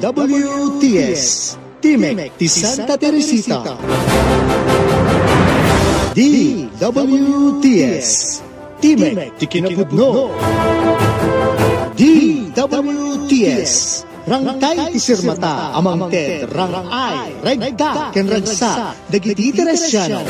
DWTS Timek ti Santa Teresita. DWTS Timek ti Kinapudno. DWTS Rangtay ti Sirmata amang ted rangay regta ken ragsa dagiti Teresiano.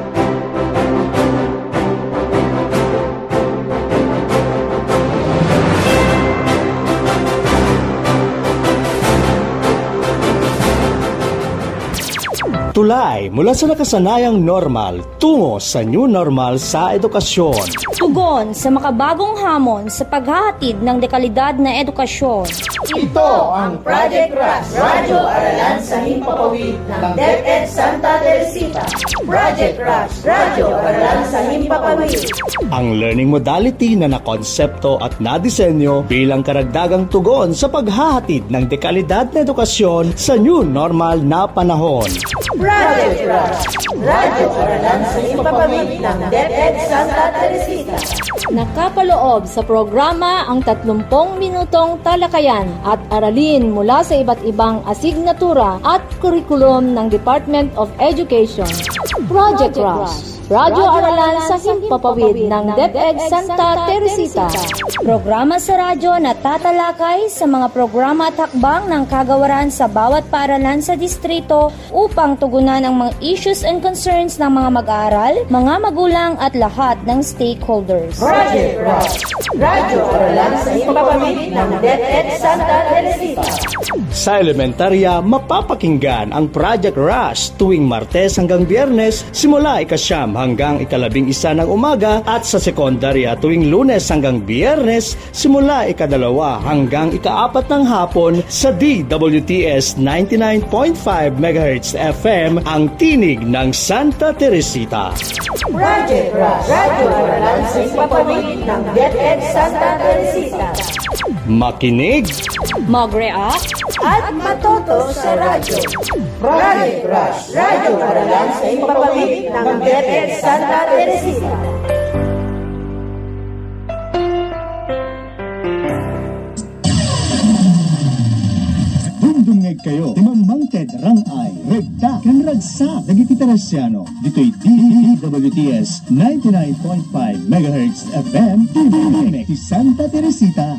Tulay mula sa nakasanayang normal tungo sa new normal sa edukasyon. Tugon sa makabagong hamon sa paghahatid ng dekalidad na edukasyon. Ito ang Project RAS, Radyo Aralan sa Himpapawid ng DepEd Santa Teresita. Project RAS, Radyo Aralan sa Himpapawid. Ang learning modality na nakonsepto at nadisenyo bilang karagdagang tugon sa paghahatid ng dekalidad na edukasyon sa new normal na panahon. Project RAS, Radyo Aralan sa Himpapawid ng DepEd Santa Teresita. Nakapaloob sa programa ang 30 minutong talakayan at aralin mula sa iba't ibang asignatura at kurikulum ng Department of Education. Project RAS, Radyo Aralan sa Himpapawid ng DepEd Santa Teresita. Programa sa radyo na tatalakay sa mga programa at hakbang ng kagawaran sa bawat paaralan sa distrito upang tugunan ang mga issues and concerns ng mga mag-aaral, mga magulang at lahat ng stakeholders. Project RAS, Radyo Aralan sa Himpapawid ng DepEd Santa Teresita. Sa elementarya, mapapakinggan ang Project RAS tuwing Martes hanggang Biyernes simula 9 hanggang 11 ng umaga at sa sekondarya tuwing Lunes hanggang Biyernes simula 2 hanggang 4 ng hapon sa DWTS 99.5 MHz FM ang tinig ng Santa Teresita. Project RAS, Radyo Aralan sa Himpapawid ng DepEd Santa Teresita. Makinig, mag-react, at matoto sa radyo. Project RAS, Radyo Aralan sa Himpapawid ng DepEd Santa Teresita. Dumdumngeg kayo, timamangted rangay, regta, kan ragsa, dagiti Teresiano. Dito'y DWTS 99.5 MHz FM, Timek ti Santa Teresita.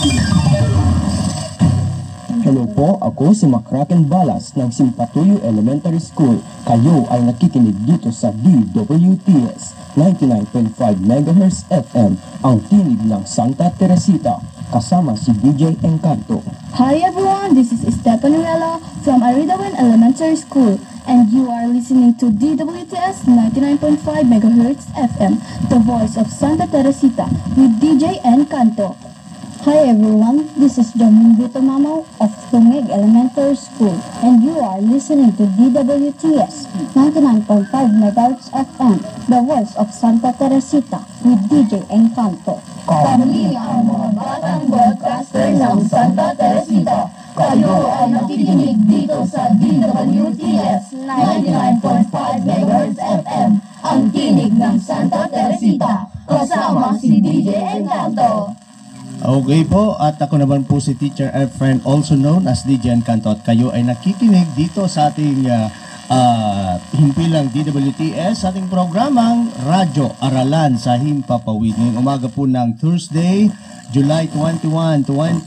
Hello po, ako si Macraken Balas ng Simpatuyo Elementary School. Kayo ay nakikinig dito sa DWTS 99.5 MHz FM, ang tinig ng Santa Teresita, kasama si DJ Encanto. Hi everyone, this is Stephanie Rella from Aridawen Elementary School, and you are listening to DWTS 99.5 MHz FM, the voice of Santa Teresita, with DJ Encanto. Hi everyone, this is Domingo Tomamo of Tungeg Elementary School, and you are listening to DWTS 99.5 MHz FM, the voice of Santa Teresita, with DJ Encanto. Kami ang mga batang broadcaster ng Santa Teresita. Kayo ay nakikinig dito sa DWTS 99.5 MHz FM, ang tinig ng Santa Teresita, kasama si DJ Encanto. Okay po, at ako naman po si Teacher Efren, also known as DJ Encanto, at kayo ay nakikinig dito sa ating himpilang DWTS, sa ating programang Radyo Aralan sa Himpapawid. Ngayong umaga po ng Thursday, July 21,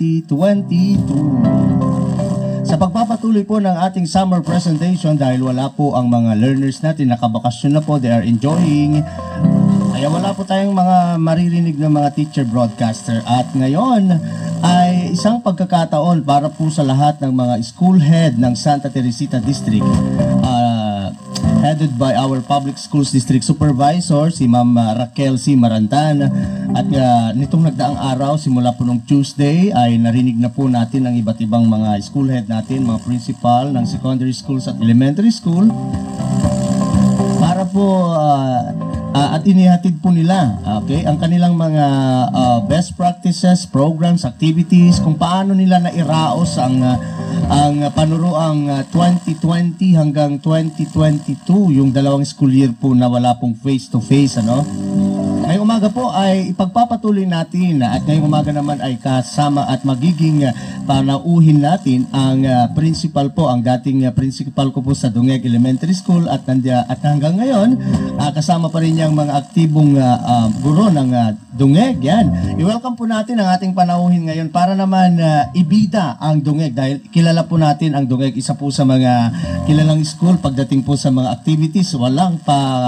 2022. Sa pagpapatuloy po ng ating summer presentation, dahil wala po ang mga learners natin, nakabakasyon na po, they are enjoying. Kaya wala po tayong mga maririnig ng mga teacher broadcaster. At ngayon ay isang pagkakataon para po sa lahat ng mga school head ng Santa Teresita District, headed by our Public Schools District Supervisor, si Ma'am Raquel C. Marantan. At nitong nagdaang araw, simula po nung Tuesday, ay narinig na po natin ang iba't ibang mga school head natin, mga principal ng secondary schools at elementary school, para po at inihatid po nila, okay, ang kanilang mga best practices, programs, activities, kung paano nila nairaos ang panuroang 2020 hanggang 2022, yung dalawang school year po na wala pong face-to-face, ano? Ngayong umaga po ay ipagpapatuloy natin at ngayong umaga naman ay kasama at magiging panauhin natin ang principal po, ang dating principal ko po sa Dungeg Elementary School at hanggang ngayon kasama pa rin yung mga aktibong guro ng Dungeg. Yan. I-welcome po natin ang ating panauhin ngayon para naman ibida ang Dungeg dahil kilala po natin ang Dungeg, isa po sa mga kilalang school pagdating po sa mga activities. Walang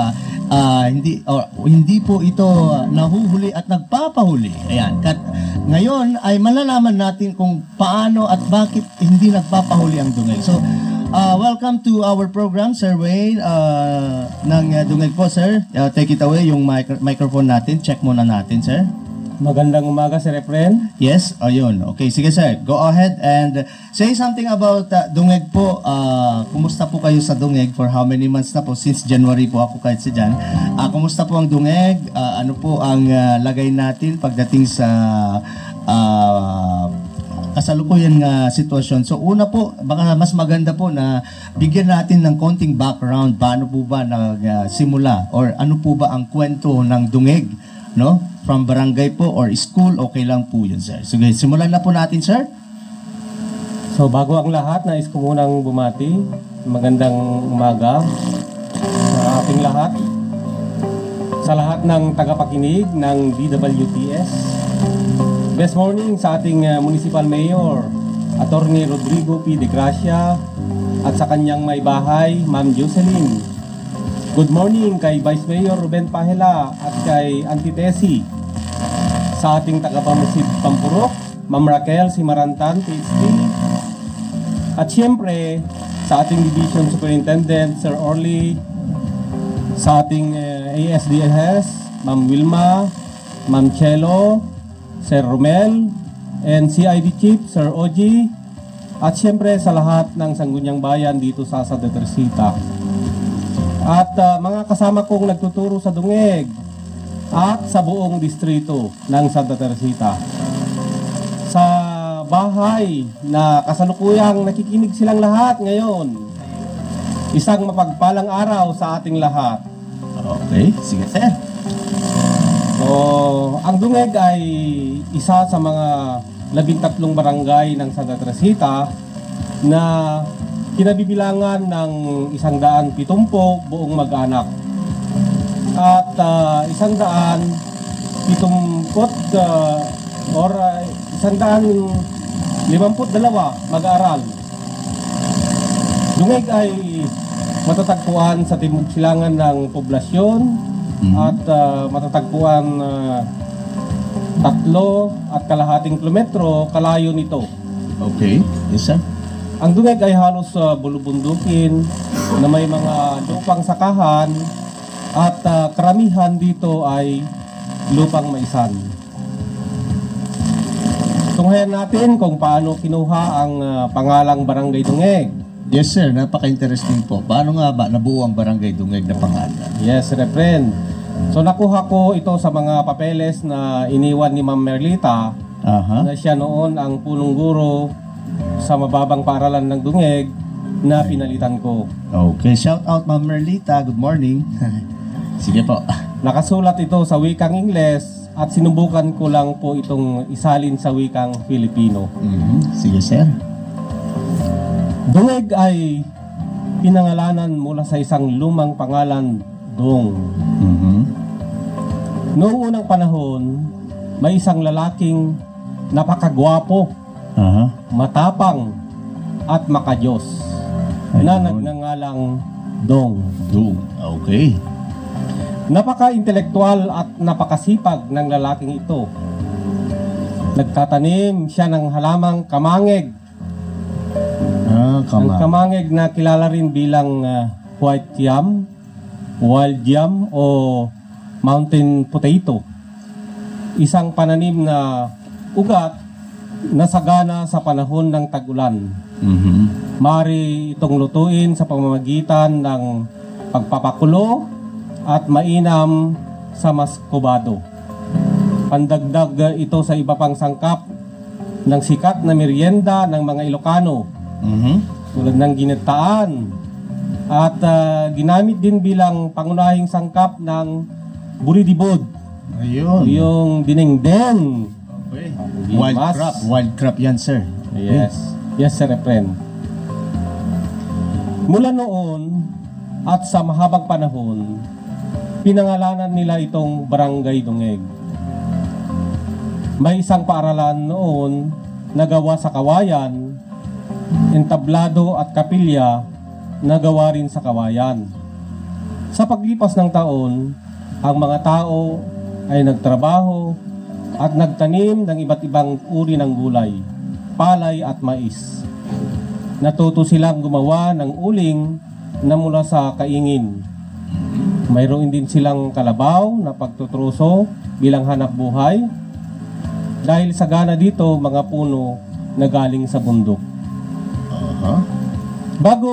hindi po ito nahuhuli at nagpapahuli. Ayan. Ngayon ay malalaman natin kung paano at bakit hindi nagpapahuli ang Dungeg. So, welcome to our program, Sir Wayne ng Dungeg po, sir. Take it away, yung microphone natin. Check muna natin, sir. Magandang umaga, Sir Efren. Yes, ayun. Okay, sige sir. Go ahead and say something about Dungeg po. Kumusta po kayo sa Dungeg? For how many months na po? Since January po ako kahit si Jan. Kumusta po ang Dungeg? Ano po ang lagay natin pagdating sa kasalukuyan sitwasyon? So una po, baka mas maganda po na bigyan natin ng konting background. Paano po ba nagsimula? Or ano po ba ang kwento ng Dungeg? No? From barangay po or school, okay lang po yun, sir. Sige, simulan na po natin, sir. So bago ang lahat, nais ko munang bumati. Magandang umaga sa ating lahat. Sa lahat ng tagapakinig ng DWTS. Best morning sa ating Municipal Mayor, Attorney Rodrigo P. De Gracia, at sa kanyang may bahay, Ma'am Jocelyn. Good morning kay Vice Mayor Ruben Pahela at kay Auntie Tessie. Sa ating tagapamusid Pampurok, Ma'am Raquel Simarantan, PhD. At siyempre, sa ating Division Superintendent, Sir Orly. Sa ating ASDS, Ma'am Wilma, Ma'am Chelo, Sir Romel, and CID Chief, Sir Oji. At siyempre sa lahat ng Sangguniang Bayan dito sa Santa Teresita. At mga kasama kong nagtuturo sa Dungeg at sa buong distrito ng Santa Teresita. Sa bahay na kasalukuyang nakikinig silang lahat ngayon, isang mapagpalang araw sa ating lahat. Okay, sige sir. So, ang Dungeg ay isa sa mga 13 barangay ng Santa Teresita na kinabibilangan ng 170 buong mag-anak. At 152 mag-aaral. Dungeg ay matatagpuan sa timog silangan ng poblasyon at matatagpuan 3.5 kilometro kalayo nito. Okay, yes sir. Ang Dungeg ay halos bulubundukin na may mga lupang sakahan at karamihan dito ay lupang maisan. Tunghayan natin kung paano kinuha ang pangalang Barangay Dungeg. Yes sir, napaka-interesting po. Paano nga ba nabuo ang Barangay Dungeg na pangalan? Yes, Refren. So nakuha ko ito sa mga papeles na iniwan ni Ma'am Merlita na siya noon ang punong guro sa mababang paaralan ng Dungeg na pinalitan ko. Okay, shout out Ma'am Merlita. Good morning. Sige po. Nakasulat ito sa wikang Ingles at sinubukan ko lang po itong isalin sa wikang Filipino. Sige sir. Dungeg ay pinangalanan mula sa isang lumang pangalan, Dong. Noong unang panahon, may isang lalaking napakagwapo, matapang at makadiyos na nagngangalang Dong. Dong, okay. Napaka-intelektual at napakasipag ng lalaking ito. Nagtatanim siya ng halamang kamangeg. Ang kamangeg na kilala rin bilang white yam, wild yam o mountain potato. Isang pananim na ugat na sagana sa panahon ng tag-ulan. Maaari itong lutuin sa pamamagitan ng pagpapakulo at mainam sa maskobado. Pandagdag ito sa iba pang sangkap ng sikat na merienda ng mga Ilocano, tulad ng ginitaan, at ginamit din bilang pangunahing sangkap ng buridibod Ayun. Yung dinengdeng. Okay. Gimas. Wild crop yan, sir. Yes. Yes, Sir Efren. Mula noon at sa mahabang panahon, pinangalanan nila itong Barangay Dungeg. May isang paaralan noon na gawa sa kawayan, entablado at kapilya na gawa rin sa kawayan. Sa paglipas ng taon, ang mga tao ay nagtrabaho at nagtanim ng iba't ibang uri ng gulay, palay at mais. Natuto silang gumawa ng uling na mula sa kaingin. Mayroon din silang kalabaw na pagtutruso bilang hanap buhay. Dahil sa gana dito, mga puno na galing sa bundok. Bago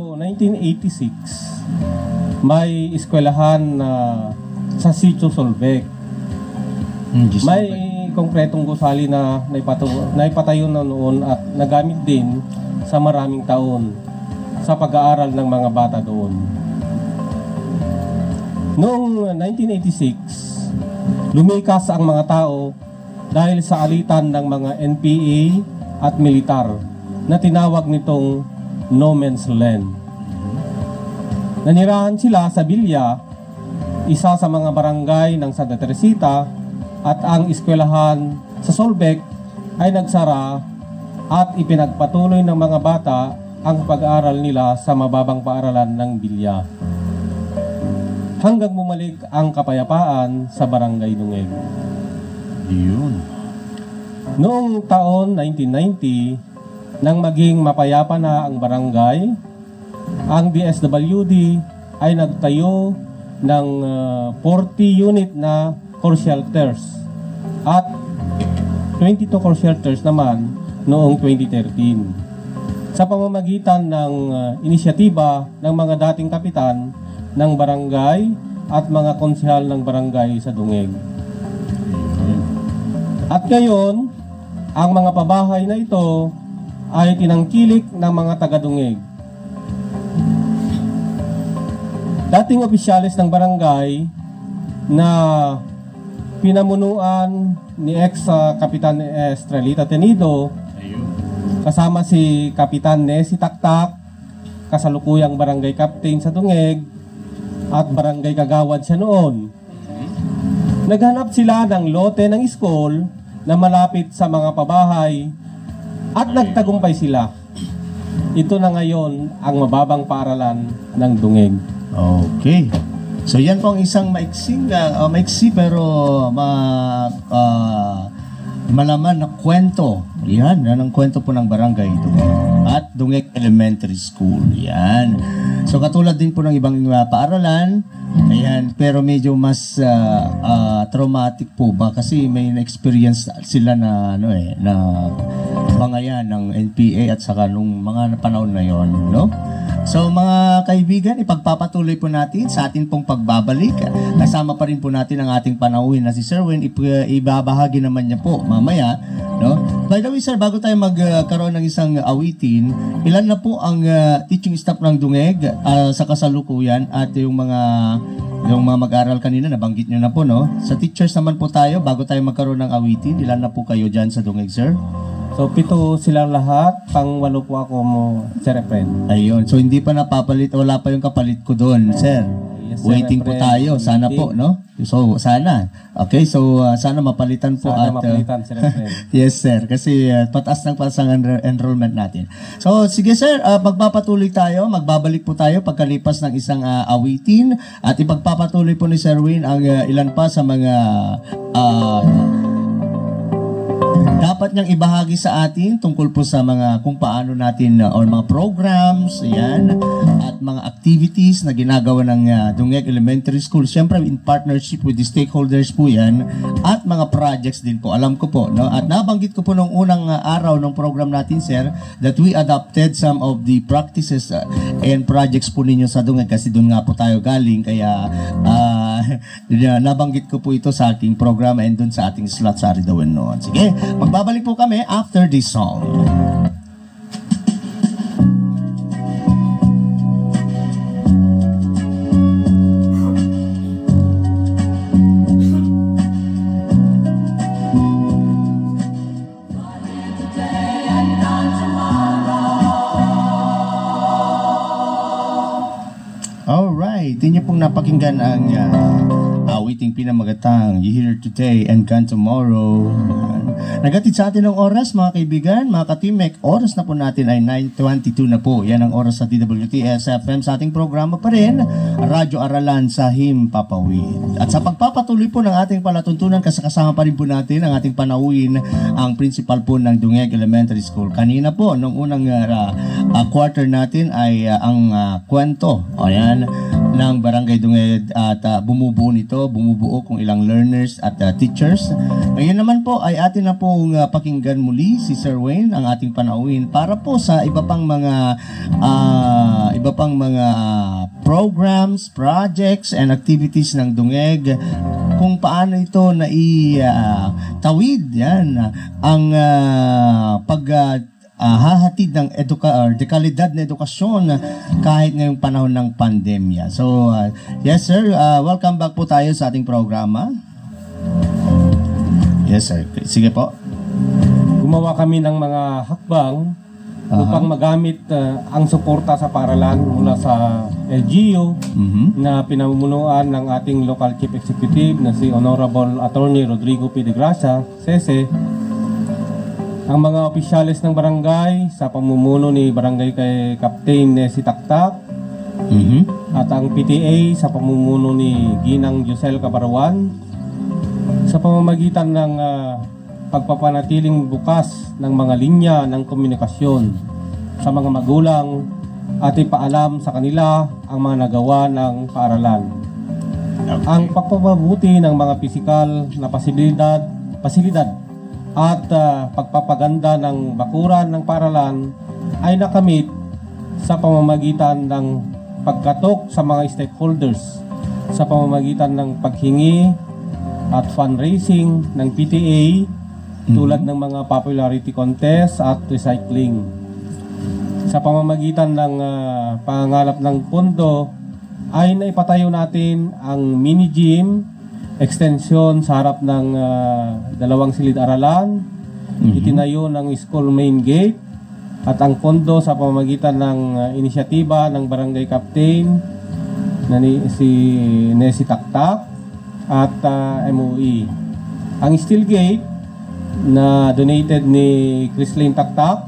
1986, may eskwelahan na sa Sitio Solbec. May konkretong gusali na naipatayo na noon at nagamit din sa maraming taon sa pag-aaral ng mga bata doon. Noong 1986, lumikas ang mga tao dahil sa alitan ng mga NPA at militar na tinawag nitong No Man's Land. Nanirahan sila sa Bilya, isa sa mga barangay ng Santa Teresita, at ang eskwelahan sa Solbec ay nagsara at ipinagpatuloy ng mga bata ang pag-aaral nila sa mababang paaralan ng Bilya. Hanggang bumalik ang kapayapaan sa Barangay Dungeg. Yun. Noong taon 1990, nang maging mapayapa na ang barangay, ang DSWD ay nagtayo ng 40 unit na core shelters at 22 core shelters naman noong 2013 sa pamamagitan ng inisyatiba ng mga dating kapitan ng barangay at mga konsehal ng barangay sa Dungeg. At ngayon, ang mga pabahay na ito ay tinangkilik ng mga taga-Dungeg. Dating opisyalis ng barangay na pinamunuan ni ex-kapitan Estrelita Tenido, kasama si Kapitan Nesi Taktak, kasalukuyang barangay captain sa Dungeg, at barangay kagawad siya noon. Naghanap sila ng lote ng school na malapit sa mga pabahay at nagtagumpay sila. Ito na ngayon ang mababang paaralan ng Dungeg. Okay. So yan po ang isang maiksi pero malaman na kwento. Yan ang kwento po ng barangay Dungeg at Dungeg Elementary School. Yan. So katulad din po ng ibang paaralan, ayan, pero medyo mas traumatic po ba kasi may na-experience sila na na bangayan ng NPA at saka nung mga panahon na yon, no? So mga kaibigan, ipagpapatuloy po natin sa atin pong pagbabalik. Kasama pa rin po natin ang ating panauhin na si Sir Win. Ibabahagi naman niya po mamaya, no? By the way, sir, bago tayo magkaroon ng isang awitin, ilan na po ang teaching staff ng Dungeg sa kasalukuyan at yung mga mag-aral kanina, nabanggit nyo na po, no? Sa teachers naman po tayo, bago tayo magkaroon ng awitin, ilan na po kayo dyan sa Dungeg, sir? So, 7 silang lahat, pang-8 po ako mo, Sir Efren. Ayun, so hindi pa napapalit, wala pa yung kapalit ko doon, sir. Yes, sir, Waiting po Efren. tayo, sana po, no? So, sana. Okay, so sana mapalitan po Sana at mapalitan, Sir Efren. yes, sir. Kasi pataas ng enrollment natin. So, sige, sir. Magpapatuloy tayo. Magbabalik po tayo pagkalipas ng isang awitin. At ipagpapatuloy po ni Sir Win ang ilan pa sa mga dapat niyang ibahagi sa atin tungkol po sa mga kung paano natin or mga programs, ayan, at mga activities na ginagawa ng Dungeg Elementary School. Siyempre, in partnership with the stakeholders po yan at mga projects din po. Alam ko po, no? At nabanggit ko po nung unang araw ng program natin, sir, that we adopted some of the practices and projects po ninyo sa Dungeg kasi doon nga po tayo galing. Kaya nabanggit ko po ito sa aking program and doon sa ating slot sa Aridawen noon. Sige, magbabalik po kami after this song. pakinggan ang awiting pinamagatang You Here Today and Gone Tomorrow. Nagatid sa atin ng oras, mga kaibigan, mga katimek. Oras na po natin ay 9:22 na po. Yan ang oras sa DWTS FM sa ating programa pa rin, Radyo Aralan sa Himpapawid. At sa pagpapatuloy po ng ating palatuntunan, kasama pa rin po natin ang ating panauhin, ang principal po ng Dungeg Elementary School. Kanina po, nung unang quarter natin ay ang kwento, ayan, ng Barangay Dungeg at bumubuo kung ilang learners at teachers. Ngayon naman po ay atin na pong pakinggan muli si Sir Wayne, ang ating panauhin, para po sa iba pang mga programs, projects and activities ng Dungeg, kung paano ito tawid yan ang hahatid ng dekalidad na edukasyon kahit ngayong panahon ng pandemya. So, yes sir, welcome back po tayo sa ating programa. Yes sir, sige po. Gumawa kami ng mga hakbang upang magamit ang suporta sa paaralan mula sa LGU na pinamumunuan ng ating local chief executive na si Honorable Attorney Rodrigo P. de Gracia, Sese, ang mga opisyalis ng barangay sa pamumuno ni Barangay kay Captain Nessie Taktak, at ang PTA sa pamumuno ni Ginang Josel Cabarawan, sa pamamagitan ng pagpapanatiling bukas ng mga linya ng komunikasyon sa mga magulang at ipaalam sa kanila ang mga nagawa ng paaralan. Ang pagpapabuti ng mga pisikal na pasilidad at pagpapaganda ng bakuran ng paaralan ay nakamit sa pamamagitan ng pagkatok sa mga stakeholders, sa pamamagitan ng paghingi at fundraising ng PTA tulad ng mga popularity contest at recycling. Sa pamamagitan ng pangangalap ng pondo ay naipatayo natin ang mini gym, extension sa harap ng dalawang silid-aralan, itinayo ng school main gate, at ang pondo sa pamamagitan ng inisyatiba ng barangay captain na si Nessie Taktak at MOE. Ang steel gate na donated ni Chrislane Taktak,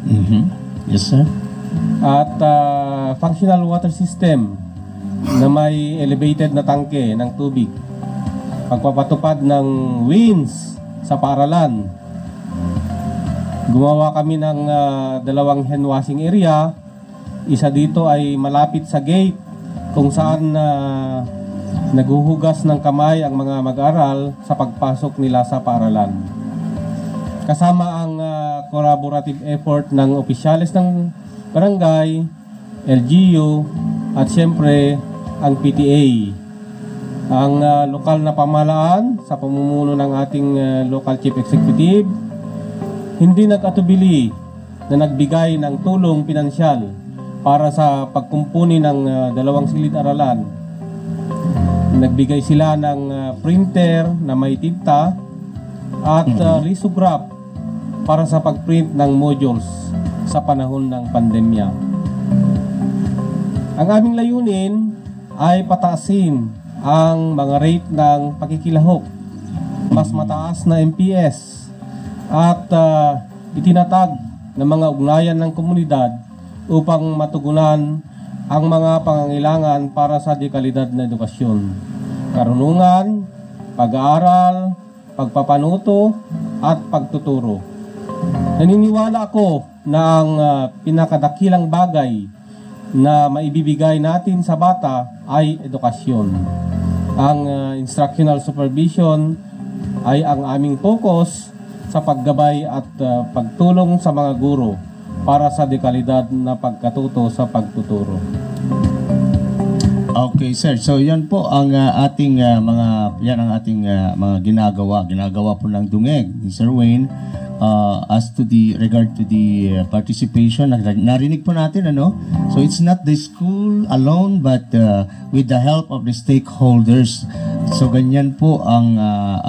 yes sir, at functional water system na may elevated na tangke ng tubig, pagpapatupad ng wins sa paaralan. Gumawa kami ng dalawang hand washing area. Isa dito ay malapit sa gate kung saan naghuhugas ng kamay ang mga mag-aaral sa pagpasok nila sa paaralan. Kasama ang collaborative effort ng opisyalis ng barangay, LGU, at siyempre ang PTA. Ang lokal na pamahalaan sa pamumuno ng ating local chief executive hindi nag-atubili na nagbigay ng tulong pinansyal para sa pagkumpuni ng dalawang silid-aralan. Nagbigay sila ng printer na may tinta at lithograph para sa pagprint ng modules sa panahon ng pandemya. Ang aming layunin ay pataasin ang mga rate ng pakikilahok, mas mataas na MPS, at itinatag ng mga ugnayan ng komunidad upang matugunan ang mga pangangailangan para sa dekalidad na edukasyon, karunungan, pag-aaral, pagpapanuto, at pagtuturo. Naniniwala ako na ang pinakadakilang bagay na maibibigay natin sa bata ay edukasyon. Ang instructional supervision ay ang aming focus sa paggabay at pagtulong sa mga guro para sa dekalidad na pagkatuto sa pagtuturo. Okay sir, so yan po ang ating mga ginagawa po ng Dungeg ni Sir Wayne. As to the regard to the participation, narinig po natin so it's not the school alone but with the help of the stakeholders. So ganyan po ang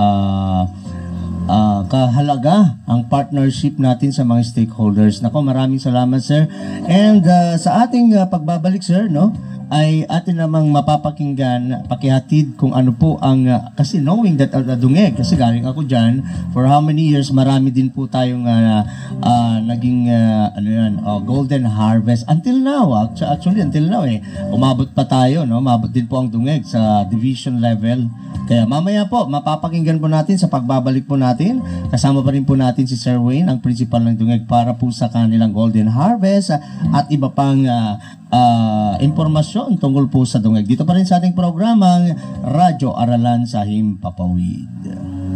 kahalaga ang partnership natin sa mga stakeholders. Nako, maraming salamat sir. And sa ating pagbabalik sir, ay atin namang mapapakinggan, pakihatid kung ano po ang, kasi knowing that dungeg, kasi galing ako dyan, for how many years, marami din po tayong naging, golden harvest. Until now, actually until now umabot pa tayo, no? Umabot din po ang dungeg sa division level. Kaya mamaya po, mapapakinggan po natin sa pagbabalik po natin. Kasama pa rin po natin si Sir Wayne, ang principal ng dungeg, para po sa kanilang golden harvest at iba pang impormasyon tungkol po sa dungeg. Dito pa rin sa ating programang Radyo Aralan sa Himpapawid.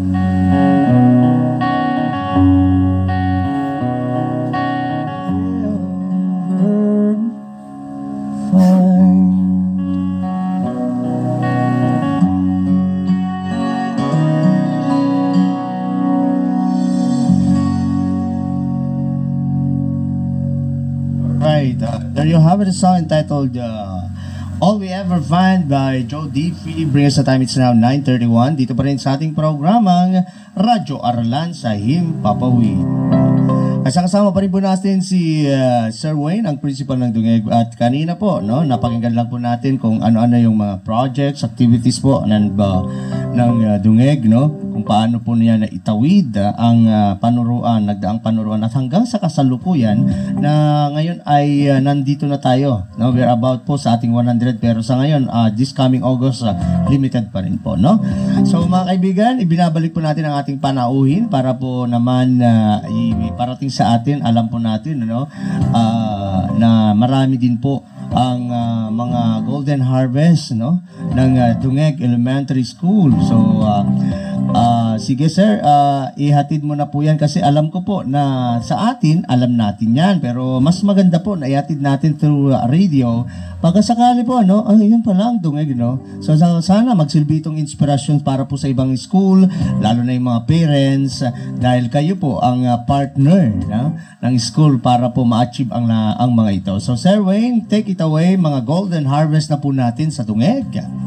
There you have it, a song entitled All We Ever Find by Joe Diffie. Bring us the time, it's now 9:31. Dito pa rin sa ating programang Radyo Aralan sa Himpapawid. Kasama pa rin po natin si Sir Wayne, ang principal ng dungeg. At kanina po, no, napakinggan lang po natin kung ano-ano yung mga projects, activities po ng dungeg, no? Kung paano po niya na itawid ang panuruan, nagdaang panuruan, at hanggang sa kasalukuyan na ngayon ay nandito na tayo, no? We're about po sa ating 100, pero sa ngayon, this coming August, limited pa rin po, no? So mga kaibigan, ibinabalik po natin ang ating panauhin para po naman iparating sa atin, alam po natin, no? Na marami din po ang mga golden harvest, no, ng Dungeg Elementary School. So sige sir, ihatid mo na po yan, kasi alam ko po na sa atin, alam natin yan, pero mas maganda po na ihatid natin through radio pagkasakali po, no? Yun pala ang dungeg, no? So sana magsilbi itong inspirasyon para po sa ibang school, lalo na yung mga parents, dahil kayo po ang partner, no, ng school para po ma-achieve ang mga ito. So Sir Wayne, take it away, mga golden harvest na po natin sa dungeg.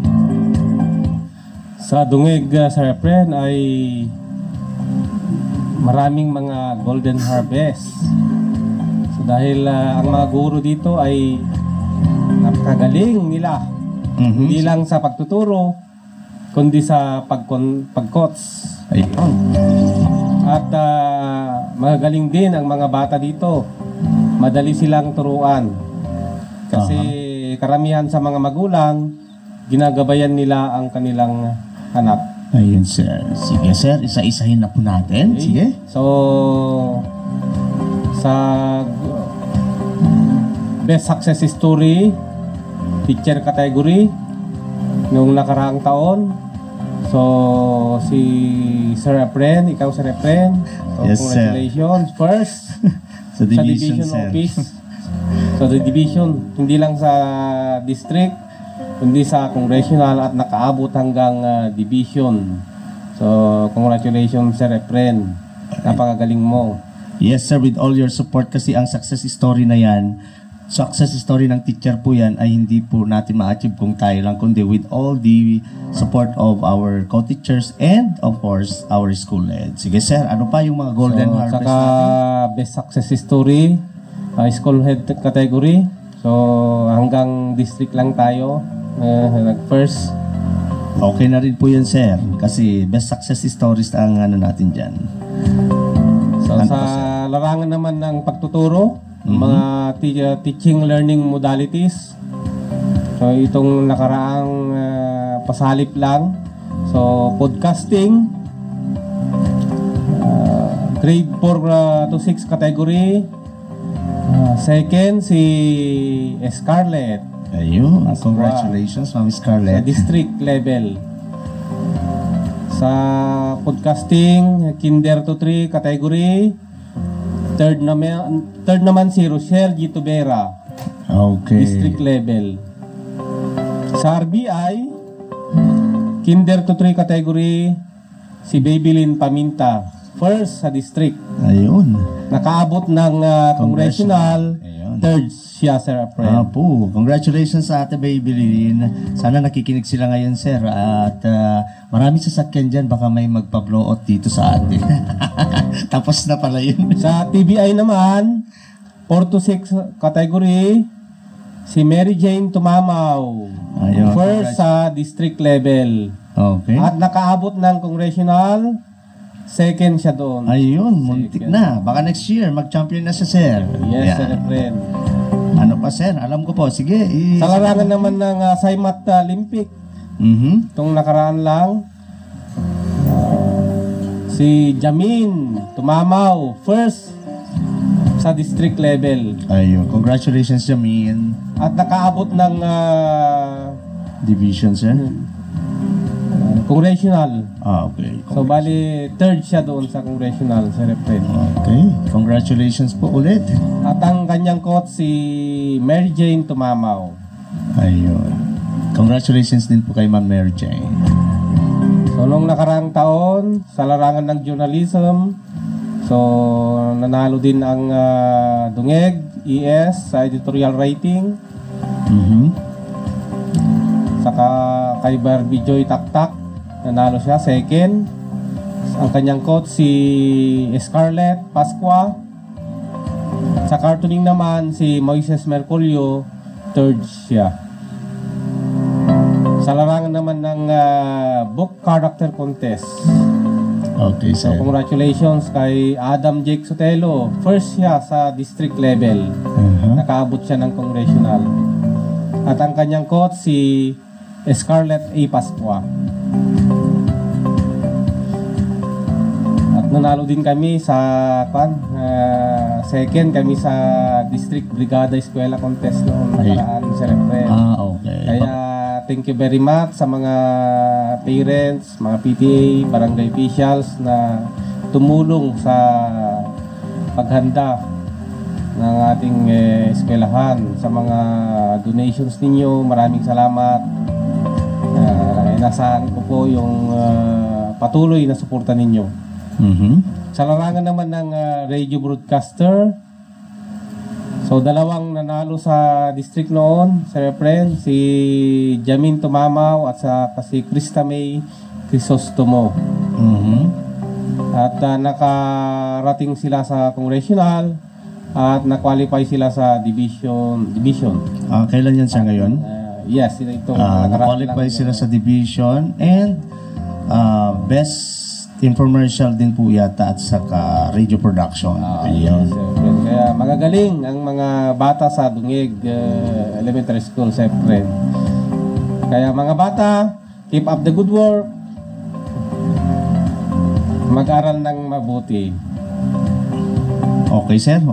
Sa dungeg, Sir Efren, ay maraming mga golden harvest. So dahil ang mga guro dito ay napakagaling nila. Hindi lang sa pagtuturo, kundi sa pag-coach. At magagaling din ang mga bata dito. Madali silang turuan. Kasi karamihan sa mga magulang, ginagabayan nila ang kanilang anak. Ayun sir. Sige sir, isa-isahin na po natin. Okay. Sige. So, sa Best Success Story, teacher category, noong nakaraang taon, so si Sir Efren, ikaw Sir Efren, so yes, congratulations. Sir. First, sa division, sir. Office. So the division, hindi lang sa district, kundi sa congressional, at nakaabot hanggang division. So, congratulations Sir Efren. Napakagaling mo. Yes sir, with all your support, kasi ang success story na yan, success story ng teacher po yan, ay hindi po natin ma-achieve kung tayo lang, kundi with all the support of our co-teachers and of course our school head. Sige sir, ano pa yung mga golden harvest saka natin? Best Success Story, school head category. So, hanggang district lang tayo. Nag-first. Okay na rin po yan sir, kasi best success stories ang natin dyan. So, Ano sa pa, sir? larangan naman ng pagtuturo, mga teaching learning modalities. So, itong nakaraang pasalip lang. So, podcasting, grade 4 to 6 category. Second, si Scarlett. Ayun, congratulations Ma'am Sa Scarlett. district level. Sa podcasting, kinder to 3 category. Third naman si Rochelle Gitubera, Okay. district level. Sa RBI, kinder to 3 category, si Babylin Paminta, first sa district. Ayun. Nakaabot ng congressional, Ayun. third siya, Sir Efren. Po, congratulations sa Ate Babylin. Sana nakikinig sila ngayon, sir. At maraming sasakyan dyan, baka may magpa-blow out dito sa atin. Tapos na pala yun. Sa TBI naman, 4 to 6 category, si Mary Jane Tumamaw. Ayun, First sa district level. Okay. At nakaabot ng congressional, second siya doon. Ayun, muntik na. Baka next year, mag-champion na siya, sir. Yes, Yan. sir, friend. Ano pa, sir? Alam ko po. Sige. Sa larangan naman ng Saimat Olympic, itong nakaraan lang, si Jamin Tumamaw, first sa district level. Ayun. Congratulations, Jamin. At nakaabot ng Division, sir. congressional. Okay. So, bali, third siya doon sa congressional, Sir Fred. Okay. Congratulations po ulit. At ang kanyang coach, si Mary Jane Tumamaw. Ayun. Congratulations din po kay Ma'am Mary Jane. So, nung nakaraang taon, sa larangan ng journalism, so, nanalo din ang Dungeg, ES, sa editorial writing. Saka kay Barbie Joy Taktak, nanalo siya, second. Ang kanyang coach, si Scarlett Pasqua. Sa cartooning naman, si Moises Merculio, third siya. Sa larangan naman ng book character contest. Okay, So, sir. congratulations kay Adam Jake Sotelo. First siya sa district level. Nakaabot siya ng congressional. At ang kanyang coach, si Scarlett A. Pasqua. At nanalo din kami sa second kami sa district brigada eskwela contest noong nakaraan, Sir Efren. Okay. Kaya thank you very much sa mga parents, mga PTA, barangay officials na tumulong sa paghanda ng ating eskwelahan. Sa mga donations ninyo, maraming salamat. Inasahan ko po yung patuloy na suporta ninyo. Sa larangan naman ng radio broadcaster, so dalawang nanalo sa district noon, Sir Efren, si Jamin Tumamaw at si Krista May Crisostomo. At nakarating sila sa congressional at na-qualify sila sa division. Kailan yan siya ngayon? Yes, ito. Na-qualify sila sa division and best infomercial din po yata at saka radio production. Yes, kaya magagaling ang mga bata sa Dungeg Elementary School, Sir Fred. Kaya mga bata, keep up the good work. Mag-aral ng mabuti. Okay, sir.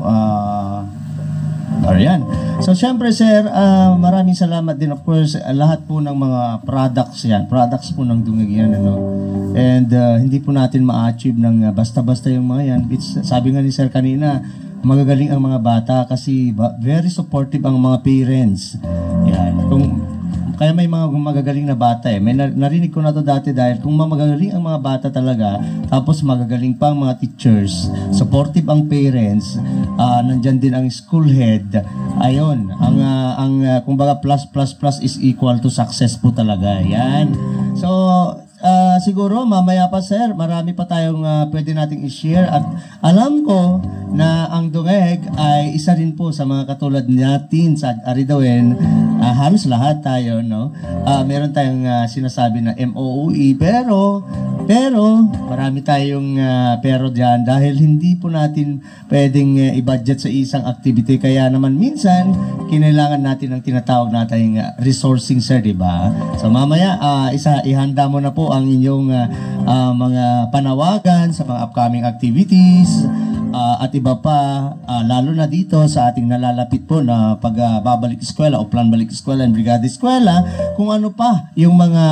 Ayan. So, syempre, sir, maraming salamat din. Of course, lahat po ng mga products yan. Products po ng Dungeg yan, ano. And hindi po natin ma-achieve ng basta-basta yung mga yan. Sabi nga ni sir kanina, magagaling ang mga bata kasi very supportive ang mga parents. Yan. Kaya may mga magagaling na bata eh. May narinig ko na to dati dahil kung magagaling ang mga bata talaga, tapos magagaling pa ang mga teachers, supportive ang parents, nandyan din ang school head, ayun, kumbaga plus is equal to success po talaga. Yan. So, siguro mamaya pa sir, marami pa tayong pwede nating i-share at alam ko na ang Dungeg ay isa rin po sa mga katulad natin sa Aridawen, halos lahat tayo, no? Meron tayong sinasabi na MOOE pero marami tayong pero diyan dahil hindi po natin pwedeng i-budget sa isang activity, kaya naman minsan kinailangan natin ng tinatawag nating resourcing, sir, di ba? So mamaya ihanda mo na po ang inyong mga panawagan sa mga upcoming activities at iba pa, lalo na dito sa ating nalalapit po na pagbabalik eskwela o plan balik eskwela and brigada eskwela, kung ano pa yung mga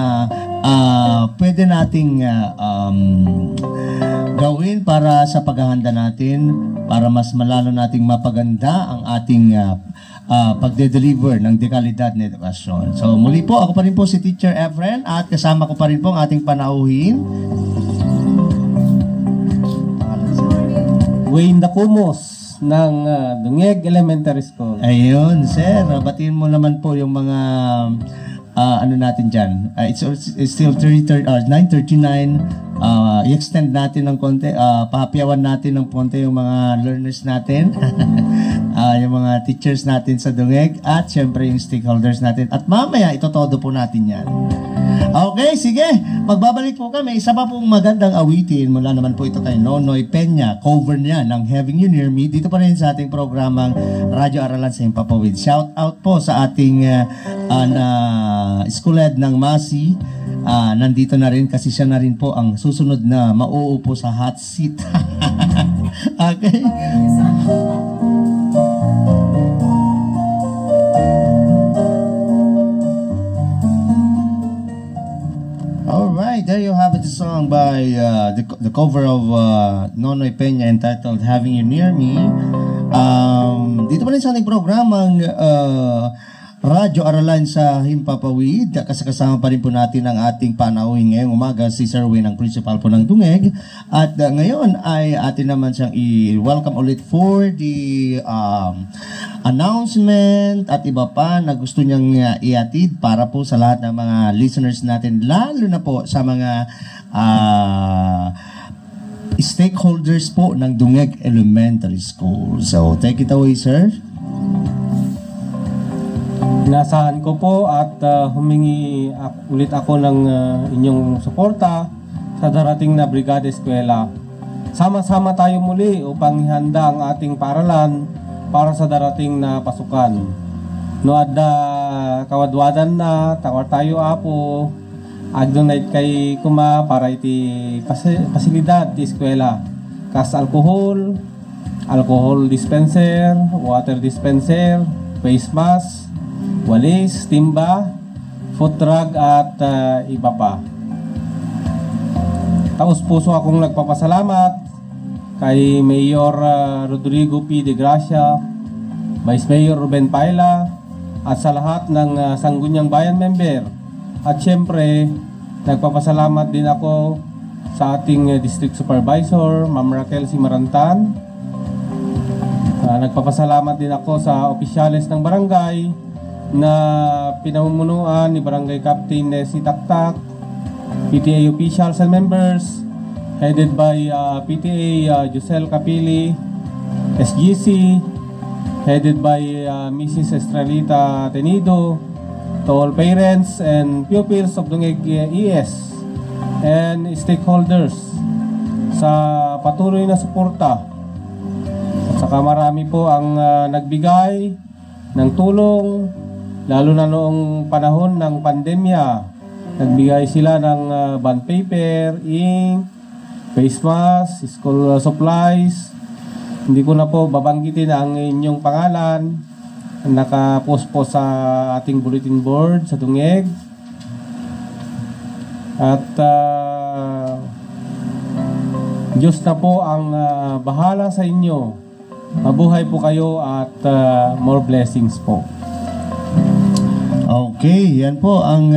pwede nating gawin para sa paghahanda natin para mas malalo nating mapaganda ang ating pagde-deliver ng dekalidad na edukasyon. So muli po, ako pa rin po si Teacher Efren at kasama ko pa rin po ang ating panauhin, Wayne Dacumos ng Dungeg Elementary School. Ayun, sir. Batiin mo naman po yung mga ano natin dyan. It's still 9:39. I-extend natin ng konti. Pahapyawan natin ng konti yung mga learners natin. yung mga teachers natin sa Dungeg at syempre yung stakeholders natin. At mamaya, itotodo po natin yan. Okay, sige. Magbabalik po kami. Isa pa pong magandang awitin. Mula naman po ito kay Nonoy Peña. Cover niya ng Having You Near Me. Dito pa rin sa ating programang Radyo Aralan sa Himpapawid. Shout out po sa ating school head ng Masi. Nandito na rin kasi siya na rin po ang susunod na mauupo sa hot seat. Okay. Alright, there you have it, the song by the cover of Nonoy Peña entitled Having You Near Me. Dito pa rin sa ating programang Radyo Aralan sa Himpapawid. Kasama pa rin po natin ang ating panauhin ngayong umaga, si Sir Wayne, ang principal po ng Dungeg. At ngayon ay atin naman siyang i-welcome ulit for the announcement at iba pa na gusto niyang iatid para po sa lahat ng mga listeners natin, lalo na po sa mga stakeholders po ng Dungeg Elementary School. So, take it away, sir. Inasahan ko po at humingi ulit ako ng inyong suporta sa darating na Brigada Eskwela. Sama-sama tayo muli upang ihanda ang ating paaralan para sa darating na pasukan. No adda kawadwadan na tawar tayo apo agdonay kay kuma para iti pasilidad ti eskwela. Kas alcohol dispenser, water dispenser, face mask, walis, timba, food truck at iba pa. Taos puso akong nagpapasalamat kay Mayor Rodrigo P. De Gracia, Vice Mayor Ruben Paila, at sa lahat ng Sangguniang Bayan member. At syempre, nagpapasalamat din ako sa ating District Supervisor, Ma'am Raquel C. Marantan. Nagpapasalamat din ako sa opisyales ng barangay na pinamumunuan ni Barangay Captain Nessie Taktak, PTA officials and members headed by PTA Josel Capili, SGC headed by Mrs. Estrelita Tenido, to all parents and pupils of Dungeg ES and stakeholders sa patuloy na suporta. At saka marami po ang nagbigay ng tulong, lalo na noong panahon ng pandemya. Nagbigay sila ng bond paper, ink, face mask, school supplies. Hindi ko na po babanggitin ang inyong pangalan. Nakapost po sa ating bulletin board sa Dungeg. At Diyos na po ang bahala sa inyo. Mabuhay po kayo at more blessings po. Okay, yan po ang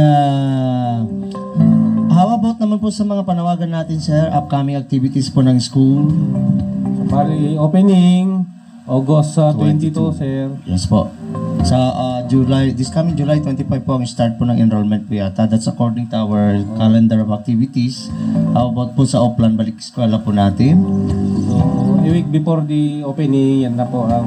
how about naman po sa mga panawagan natin, sir, upcoming activities po ng school? Bali, opening August 22, sir. Yes po. Sa this coming July 25 po ang start po ng enrollment po yata. That's according to our calendar of activities. How about po sa Oplan Balik Eskwela po natin? So, a week before the opening, yan na po ang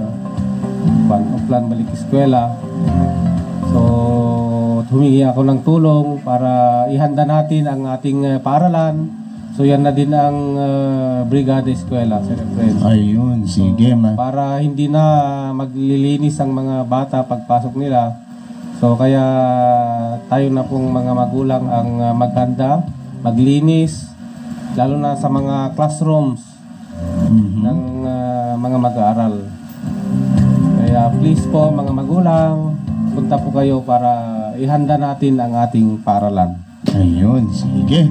Oplan Balik Eskwela. So, humingi ako ng tulong para ihanda natin ang ating paaralan. So, yan na din ang Brigada Eskwela, Sir Fred. Ayun, sige. Para hindi na maglilinis ang mga bata pagpasok nila. So, kaya tayo na pong mga magulang ang maghanda, maglinis, lalo na sa mga classrooms ng mga mag-aaral. Kaya please po mga magulang, punta po kayo para ihanda natin ang ating paaralan. Ayun, sige.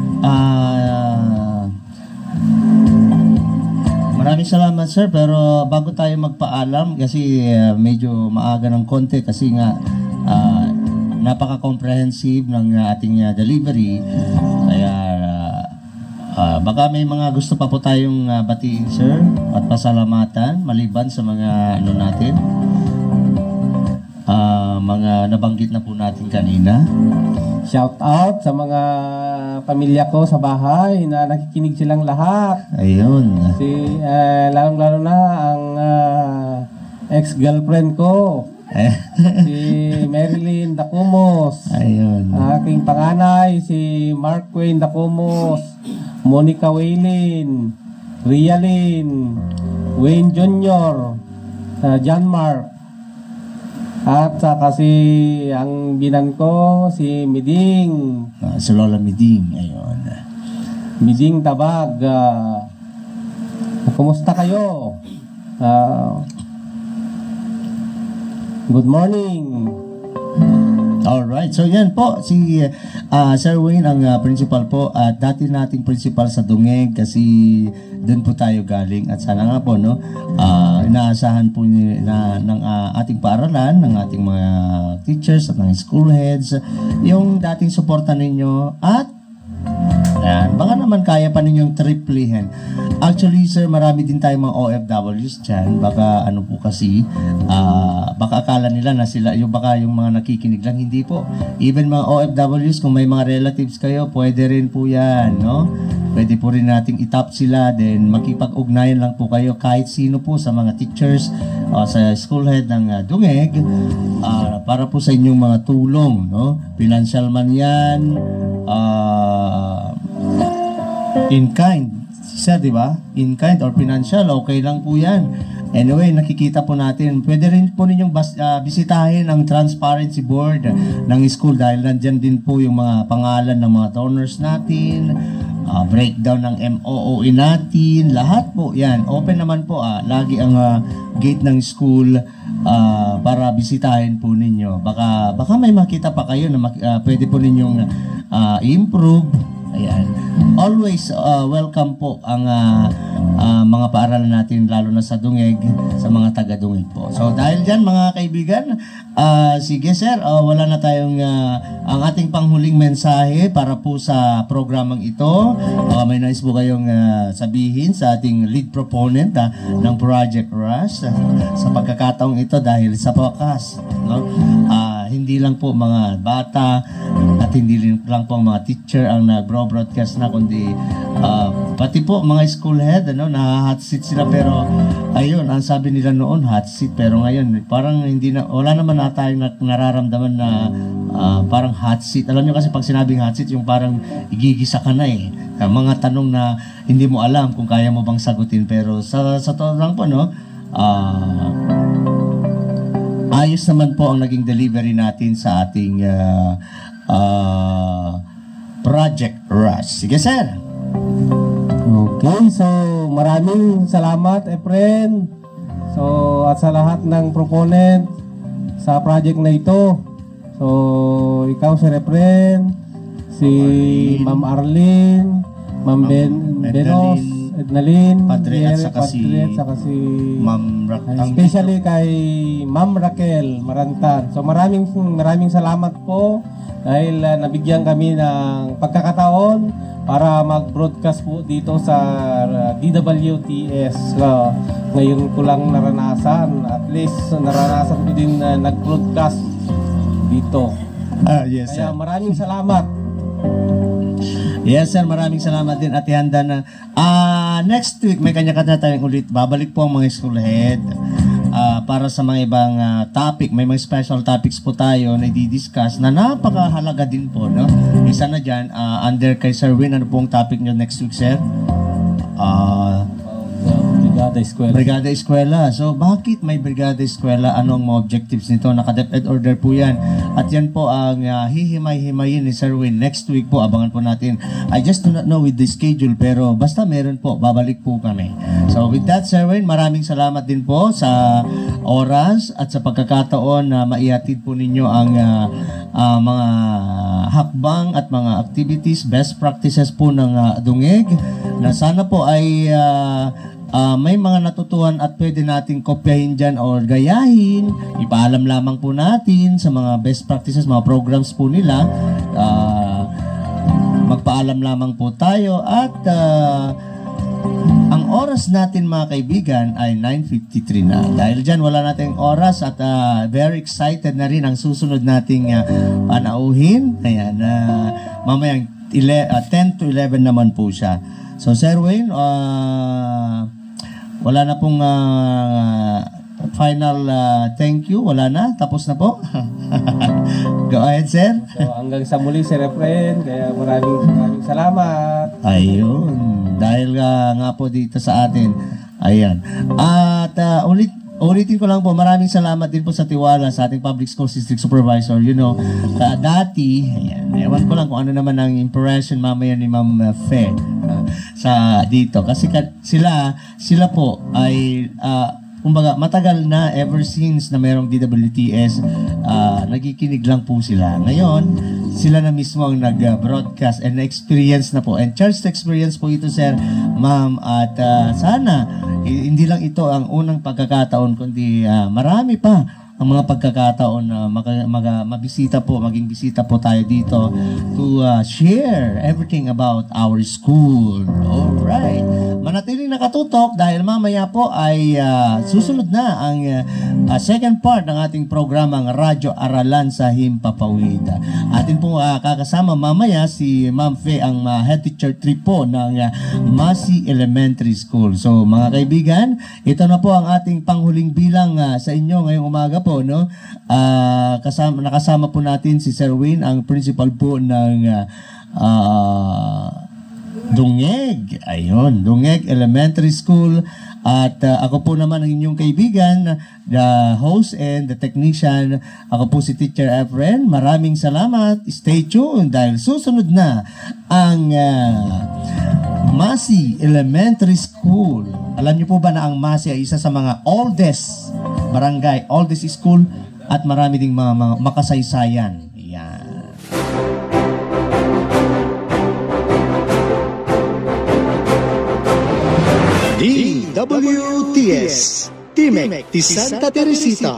Maraming salamat, sir, pero bago tayo magpaalam kasi medyo maaga ng konti kasi nga napaka-comprehensive ng ating delivery. Kaya baka may mga gusto pa po tayong batiin, sir, at pasalamatan maliban sa mga ano natin, mga nabanggit na po natin kanina. Shout out sa mga pamilya ko sa bahay na nakikinig silang lahat. Ayun. Kasi lalong-lalo na ang ex-girlfriend ko, Eh, si Marilyn Dacumos. ayun. Aking panganay, si Mark Wayne Dacumos, Monica Waylin, Rialyn, Wayne Jr., John Mark. At saka si ang binan ko, si Miding, Si Lola Miding, ayun. Miding Tabag. Kumusta kayo? Good morning. Alright, so yan po, si Sir Wayne ang principal po at dati nating principal sa Dungeg kasi doon po tayo galing at sana nga po no, inaasahan po ng ating paaralan, ng ating mga teachers at ng school heads yung dating suporta ninyo at yan, baka naman kaya pa ninyong triplihin. Actually, sir, marami din tayong mga OFWs dyan. Baka ano po kasi, baka akala nila na sila, baka yung mga nakikinig lang, hindi po. Even mga OFWs, kung may mga relatives kayo, pwede rin po yan, no? Pwede po rin nating itap sila, then makipag-ugnayan lang po kayo kahit sino po sa mga teachers, sa school head ng Dungeg, para po sa inyong mga tulong, no? Financial man yan, in kind, sir, di ba? In kind or financial, okay lang po yan. Anyway, nakikita po natin, pwede rin po ninyong bisitahin ang transparency board ng school dahil nandyan din po yung mga pangalan ng mga donors natin, breakdown ng MOOE natin, lahat po yan. Open naman po, lagi ang gate ng school para bisitahin po ninyo. Baka may makita pa kayo na pwede po ninyong improve. Ayan. Always welcome po ang mga paaralan natin lalo na sa Dungeg, sa mga taga-Dungeg po. So dahil dyan mga kaibigan, sige sir, wala na tayong ang ating panghuling mensahe para po sa programang ito. May nais po kayong sabihin sa ating lead proponent ng Project Rush sa pagkakataong ito dahil sa wakas, no? Hindi lang po mga bata at hindi lang po mga teacher ang nag-broadcast na, kundi pati po mga school head, na-hot seat sila, pero ayun, ang sabi nila noon hot seat, pero ngayon parang hindi na, wala naman na tayong nararamdaman na parang hot seat. Alam nyo kasi pag sinabing hot seat, yung parang igigisa ka na mga tanong na hindi mo alam kung kaya mo bang sagutin, pero sa totoo lang po, no, ayos naman po ang naging delivery natin sa ating Project Rush. Sige, sir. Okay, so maraming salamat, Efren. So, at sa lahat ng proponent sa project na ito. So, ikaw, Sir Efren, si Ma'am Arlene, Ma'am Benos, Ednalyn, Padre at saka si Ma'am especially kay Ma'am Raquel Marantan. So maraming salamat po dahil nabigyan kami ng pagkakataon para mag-broadcast po dito sa DWTS. Ngayon ko lang naranasan, at least naranasan ko din na nag-broadcast dito. Yes, sir. Kaya maraming salamat. Yes, sir. Maraming salamat din at ihanda na. Next week, may kanya-kanya tayong ulit. Babalik po ang mga school head para sa mga ibang topic. May mga special topics po tayo na i-discuss na napakahalaga din po, no? Isa na dyan, under kay Sir Win, ano pong topic nyo next week, sir? Brigada Eskwela. Brigada Eskwela. So, bakit may Brigada Eskwela? Anong mga objectives nito? Naka-DepEd order po yan. At yan po ang hihimay-himayin ni Sir Win. Next week po, abangan po natin. I just do not know with the schedule, pero basta meron po, babalik po kami. So, with that, Sir Win, maraming salamat din po sa oras at sa pagkakataon na maihatid po ninyo ang mga hakbang at mga activities, best practices po ng Dungeg, na sana po ay may mga natutuhan at pwede nating kopyahin dyan or gayahin. Ipaalam lamang po natin sa mga best practices, mga programs po nila. Magpaalam lamang po tayo at ang oras natin mga kaibigan ay 9:53 na. Dahil dyan wala nating oras at very excited na rin ang susunod nating panauhin. Ayan, mamayang 10 to 11 naman po siya. So Sir Wayne, wala na pong final thank you. Wala na? Tapos na po? Go ahead, sir. So hanggang sa muli, Sir Efren, kaya maraming salamat. Ayun. Dahil nga po dito sa atin. Ayan. At ulitin ko lang po, maraming salamat din po sa tiwala sa ating Public Schools District Supervisor. You know, dati, ayan, ewan ko lang kung ano naman ang impression mamaya ni Ma'am Fe sa dito. Kasi sila po ay kumbaga, matagal na ever since na mayroong DWTS, nagikinig lang po sila. Ngayon, sila na mismo ang nag-broadcast and experience na po. And charged experience po ito, sir, ma'am. At sana, hindi lang ito ang unang pagkakataon, kundi marami pa ang mga pagkakataon na mabisita po, maging bisita po tayo dito to share everything about our school. Alright. Manatiling nakatutok dahil mamaya po ay susunod na ang second part ng ating programang Radyo Aralan sa Himpapawid. Atin po kakasama mamaya si Ma'am Fe, ang head teacher 3 po ng Masi Elementary School. So mga kaibigan, ito na po ang ating panghuling bilang sa inyo ngayong umaga po, no? Nakasama po natin si Sir Wayne, ang principal po ng Dungeg. Ayun, Dungeg Elementary School. At ako po naman ang inyong kaibigan, the host and the technician. Ako po si Teacher Efren. Maraming salamat. Stay tuned dahil susunod na ang Masi Elementary School. Alam niyo po ba na ang Masi ay isa sa mga oldest barangay, oldest school, at marami ding mga makasaysayan. Yan. DWTS Timek ti Santa Teresita.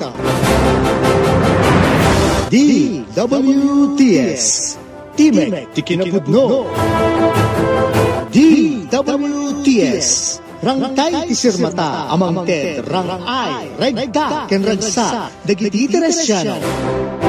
DWTS Timek ti Kinabudno. DWTS Rangtay ti Sirmata amang ted rangay regda ken ragsa dagiti Teresiano.